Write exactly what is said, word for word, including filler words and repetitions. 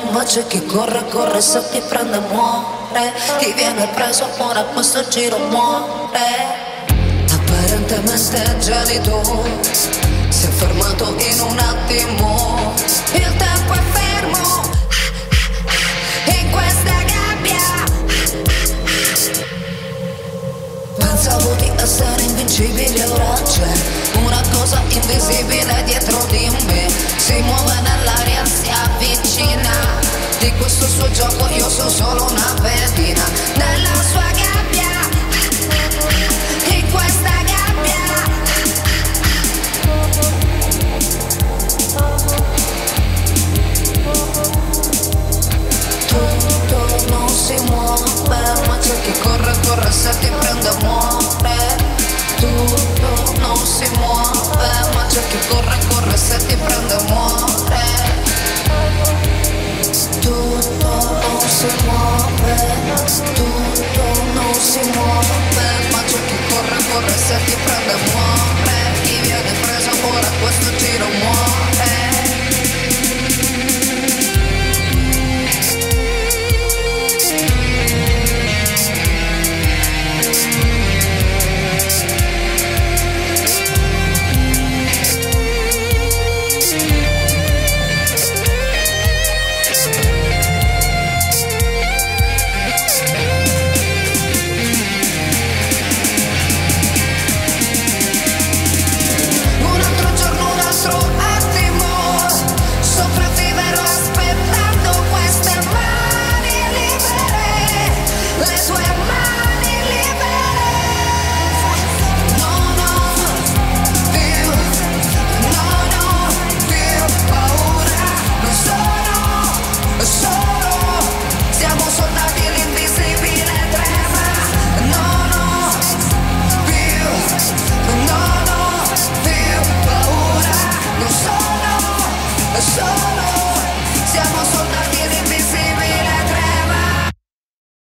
ma c'è chi corre, corre, se ti prende muore. Chi viene preso pure a questo giro muore. Apparentemente gelido, si è fermato in un attimo. Il tempo è fermo in questa gabbia. Pensavo di essere invincibile, ora c'è una cosa invisibile dietro di me. Si muove nell'aria, si avvicina. Di questo suo gioco io sono solo una pedina. Nella sua gabbia, in questa gabbia. Tutto non si muove, ma c'è chi corre, corre, se ti prende muore.